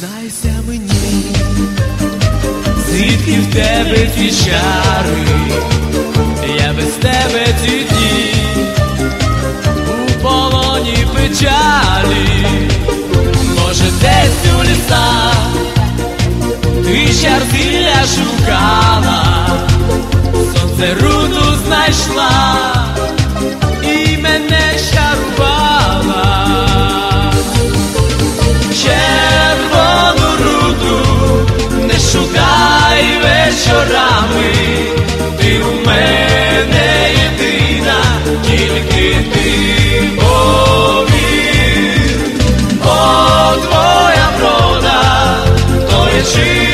Зізнайся мені, звідки в тебе ті чари, я без тебе ці дні у полоні печалі. Може, десь у лісах ти чарзілля шукала, сонце руду знайшла і мене чарувала. Червону руду не шукай вечорами, ти у мене єдина, тільки ти повір. Бо твоя врода, то є